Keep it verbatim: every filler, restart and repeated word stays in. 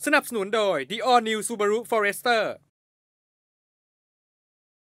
สนับสนุนโดย The All New Subaru Forester